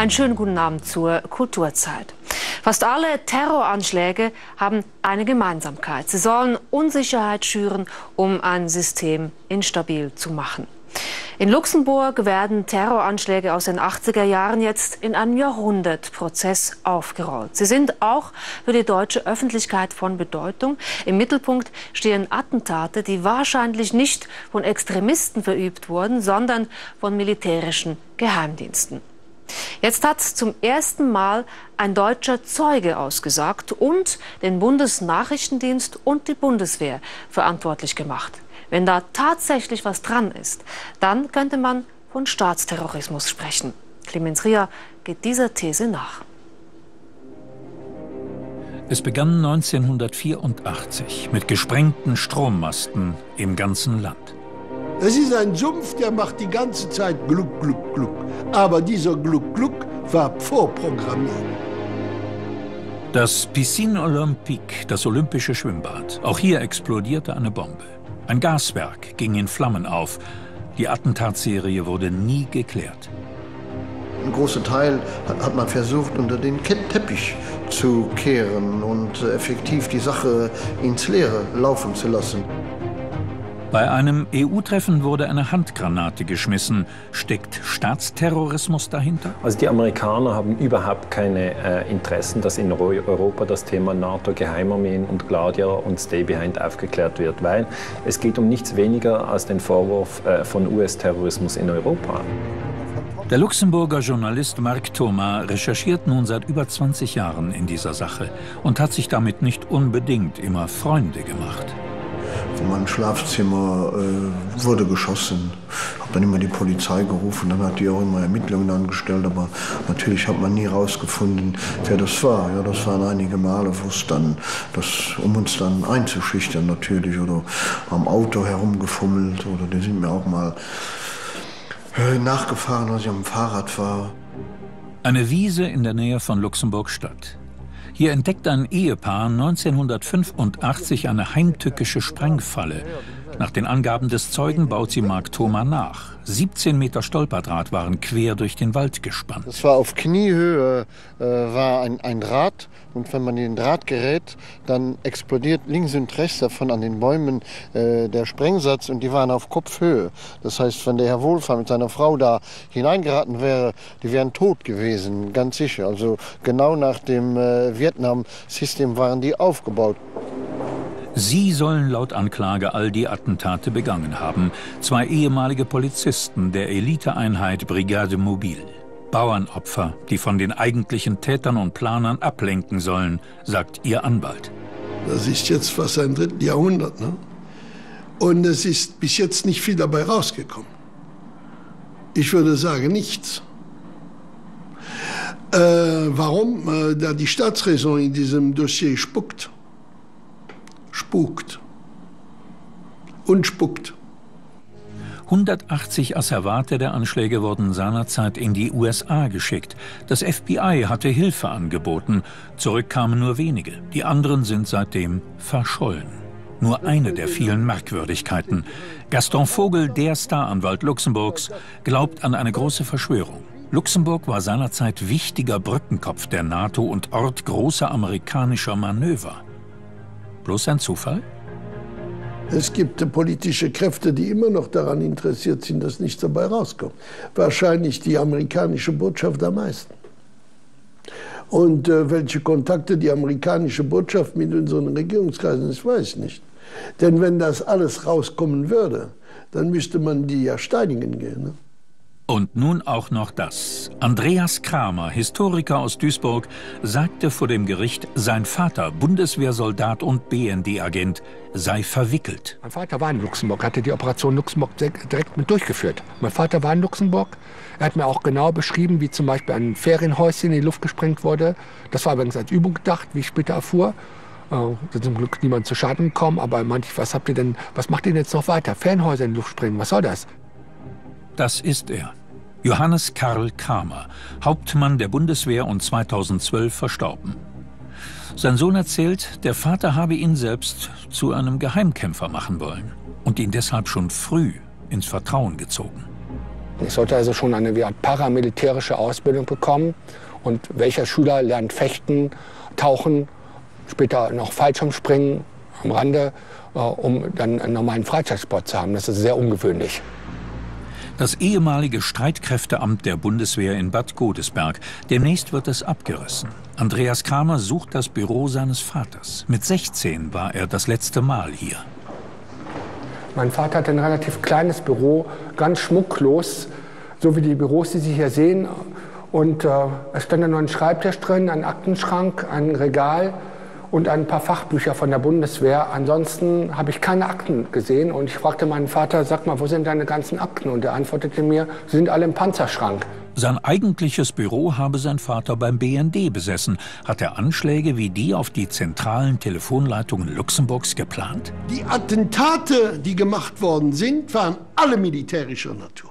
Einen schönen guten Abend zur Kulturzeit. Fast alle Terroranschläge haben eine Gemeinsamkeit. Sie sollen Unsicherheit schüren, um ein System instabil zu machen. In Luxemburg werden Terroranschläge aus den 80er Jahren jetzt in einem Jahrhundertprozess aufgerollt. Sie sind auch für die deutsche Öffentlichkeit von Bedeutung. Im Mittelpunkt stehen Attentate, die wahrscheinlich nicht von Extremisten verübt wurden, sondern von militärischen Geheimdiensten. Jetzt hat zum ersten Mal ein deutscher Zeuge ausgesagt und den Bundesnachrichtendienst und die Bundeswehr verantwortlich gemacht. Wenn da tatsächlich was dran ist, dann könnte man von Staatsterrorismus sprechen. Clemens Rier geht dieser These nach. Es begann 1984 mit gesprengten Strommasten im ganzen Land. Es ist ein Sumpf, der macht die ganze Zeit Gluck, Gluck, Gluck. Aber dieser Gluck, Gluck war vorprogrammiert. Das Piscine Olympique, das olympische Schwimmbad. Auch hier explodierte eine Bombe. Ein Gaswerk ging in Flammen auf. Die Attentatsserie wurde nie geklärt. Ein großer Teil hat man versucht, unter den Teppich zu kehren und effektiv die Sache ins Leere laufen zu lassen. Bei einem EU-Treffen wurde eine Handgranate geschmissen. Steckt Staatsterrorismus dahinter? Also die Amerikaner haben überhaupt keine Interessen, dass in Europa das Thema NATO, Geheimarmeen und Gladier und Stay Behind aufgeklärt wird, weil es geht um nichts weniger als den Vorwurf von US-Terrorismus in Europa. Der Luxemburger Journalist Marc Thomas recherchiert nun seit über 20 Jahren in dieser Sache und hat sich damit nicht unbedingt immer Freunde gemacht. In meinem Schlafzimmer wurde geschossen. Ich habe dann immer die Polizei gerufen, dann hat die auch immer Ermittlungen angestellt, aber natürlich hat man nie herausgefunden, wer das war. Ja, das waren einige Male, wo es dann, um uns dann einzuschüchtern natürlich, oder am Auto herumgefummelt, oder die sind mir auch mal nachgefahren, als ich am Fahrrad war. Eine Wiese in der Nähe von Luxemburg-Stadt. Hier entdeckt ein Ehepaar 1985 eine heimtückische Sprengfalle. Nach den Angaben des Zeugen baut sie Marc Thomas nach. 17 Meter Stolperdraht waren quer durch den Wald gespannt. Es war auf Kniehöhe, war ein Draht. Und wenn man den Draht gerät, dann explodiert links und rechts davon an den Bäumen der Sprengsatz. Und die waren auf Kopfhöhe. Das heißt, wenn der Herr Wohlfahrt mit seiner Frau da hineingeraten wäre, die wären tot gewesen, ganz sicher. Also genau nach dem Vietnam-System waren die aufgebaut. Sie sollen laut Anklage all die Attentate begangen haben. 2 ehemalige Polizisten der Eliteeinheit Brigade Mobile. Bauernopfer, die von den eigentlichen Tätern und Planern ablenken sollen, sagt ihr Anwalt. Das ist jetzt fast ein 3. Jahrhundert, ne? Und es ist bis jetzt nicht viel dabei rausgekommen. Ich würde sagen, nichts. Warum? Da die Staatsräson in diesem Dossier spuckt. Und spuckt. 180 Asservate der Anschläge wurden seinerzeit in die USA geschickt. Das FBI hatte Hilfe angeboten. Zurück kamen nur wenige. Die anderen sind seitdem verschollen. Nur eine der vielen Merkwürdigkeiten. Gaston Vogel, der Staranwalt Luxemburgs, glaubt an eine große Verschwörung. Luxemburg war seinerzeit wichtiger Brückenkopf der NATO und Ort großer amerikanischer Manöver. Bloß ein Zufall? Es gibt politische Kräfte, die immer noch daran interessiert sind, dass nichts dabei rauskommt. Wahrscheinlich die amerikanische Botschaft am meisten. Und welche Kontakte die amerikanische Botschaft mit unseren Regierungskreisen ist, weiß ich nicht. Denn wenn das alles rauskommen würde, dann müsste man die ja steinigen gehen. Ne? Und nun auch noch das. Andreas Kramer, Historiker aus Duisburg, sagte vor dem Gericht, sein Vater, Bundeswehrsoldat und BND-Agent, sei verwickelt. Mein Vater war in Luxemburg, hatte die Operation Luxemburg direkt mit durchgeführt. Mein Vater war in Luxemburg. Er hat mir auch genau beschrieben, wie zum Beispiel ein Ferienhäuschen in die Luft gesprengt wurde. Das war übrigens als Übung gedacht, wie ich später erfuhr. Da ist zum Glück niemand zu Schaden gekommen, aber meinte ich, was macht ihr denn jetzt noch weiter? Ferienhäuser in die Luft sprengen, was soll das? Das ist er. Johannes Karl Kramer, Hauptmann der Bundeswehr und 2012 verstorben. Sein Sohn erzählt, der Vater habe ihn selbst zu einem Geheimkämpfer machen wollen und ihn deshalb schon früh ins Vertrauen gezogen. Ich sollte also schon eine paramilitärische Ausbildung bekommen. Und welcher Schüler lernt Fechten, Tauchen, später noch Fallschirmspringen am Rande, um dann einen normalen Freizeitsport zu haben? Das ist sehr ungewöhnlich. Das ehemalige Streitkräfteamt der Bundeswehr in Bad Godesberg. Demnächst wird es abgerissen. Andreas Kramer sucht das Büro seines Vaters. Mit 16 war er das letzte Mal hier. Mein Vater hatte ein relativ kleines Büro, ganz schmucklos, so wie die Büros, die Sie hier sehen. Und es stand da nur ein Schreibtisch drin, ein Aktenschrank, ein Regal und ein paar Fachbücher von der Bundeswehr. Ansonsten habe ich keine Akten gesehen. Und ich fragte meinen Vater, sag mal, wo sind deine ganzen Akten? Und er antwortete mir, sie sind alle im Panzerschrank. Sein eigentliches Büro habe sein Vater beim BND besessen. Hat er Anschläge wie die auf die zentralen Telefonleitungen Luxemburgs geplant? Die Attentate, die gemacht worden sind, waren alle militärischer Natur.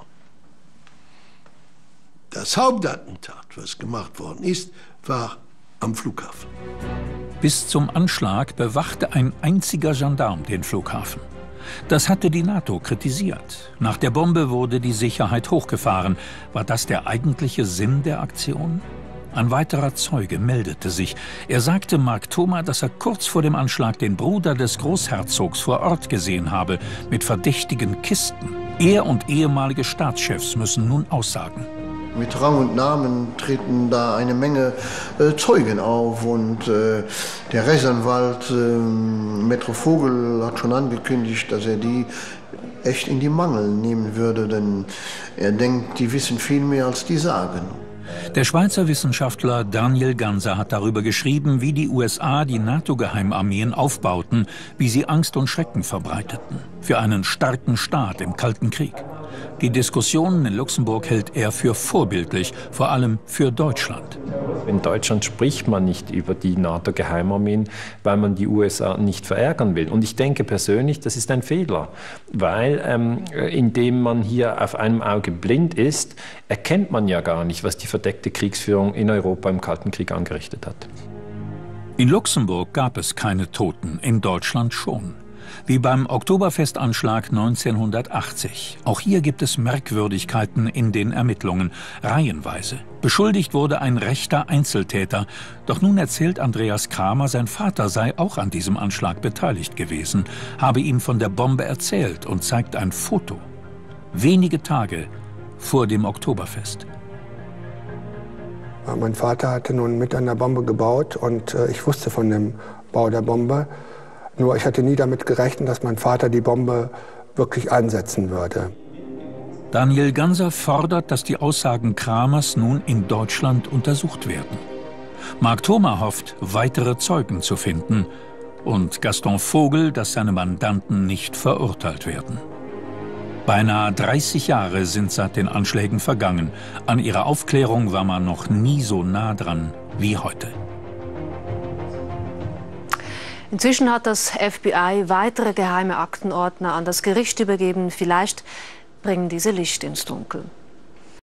Das Hauptattentat, was gemacht worden ist, war am Flughafen. Bis zum Anschlag bewachte ein einziger Gendarm den Flughafen. Das hatte die NATO kritisiert. Nach der Bombe wurde die Sicherheit hochgefahren. War das der eigentliche Sinn der Aktion? Ein weiterer Zeuge meldete sich. Er sagte Mark Thoma, dass er kurz vor dem Anschlag den Bruder des Großherzogs vor Ort gesehen habe, mit verdächtigen Kisten. Er und ehemalige Staatschefs müssen nun aussagen. Mit Rang und Namen treten da eine Menge Zeugen auf und der Rechtsanwalt Metro Vogel hat schon angekündigt, dass er die echt in die Mangel nehmen würde, denn er denkt, die wissen viel mehr als die sagen. Der Schweizer Wissenschaftler Daniel Ganser hat darüber geschrieben, wie die USA die NATO-Geheimarmeen aufbauten, wie sie Angst und Schrecken verbreiteten. Für einen starken Staat im Kalten Krieg. Die Diskussionen in Luxemburg hält er für vorbildlich, vor allem für Deutschland. In Deutschland spricht man nicht über die NATO-Geheimarmeen, weil man die USA nicht verärgern will. Und ich denke persönlich, das ist ein Fehler, weil indem man hier auf einem Auge blind ist, erkennt man ja gar nicht, was die verdeckte Kriegsführung in Europa im Kalten Krieg angerichtet hat. In Luxemburg gab es keine Toten, in Deutschland schon. Wie beim Oktoberfestanschlag 1980. Auch hier gibt es Merkwürdigkeiten in den Ermittlungen, reihenweise. Beschuldigt wurde ein rechter Einzeltäter. Doch nun erzählt Andreas Kramer, sein Vater sei auch an diesem Anschlag beteiligt gewesen, habe ihm von der Bombe erzählt und zeigt ein Foto. Wenige Tage vor dem Oktoberfest. Mein Vater hatte nun mit an der Bombe gebaut und ich wusste von dem Bau der Bombe. Nur ich hatte nie damit gerechnet, dass mein Vater die Bombe wirklich einsetzen würde. Daniel Ganser fordert, dass die Aussagen Kramers nun in Deutschland untersucht werden. Mark Thoma hofft, weitere Zeugen zu finden. Und Gaston Vogel, dass seine Mandanten nicht verurteilt werden. Beinahe 30 Jahre sind seit den Anschlägen vergangen. An ihrer Aufklärung war man noch nie so nah dran wie heute. Inzwischen hat das FBI weitere geheime Aktenordner an das Gericht übergeben. Vielleicht bringen diese Licht ins Dunkel.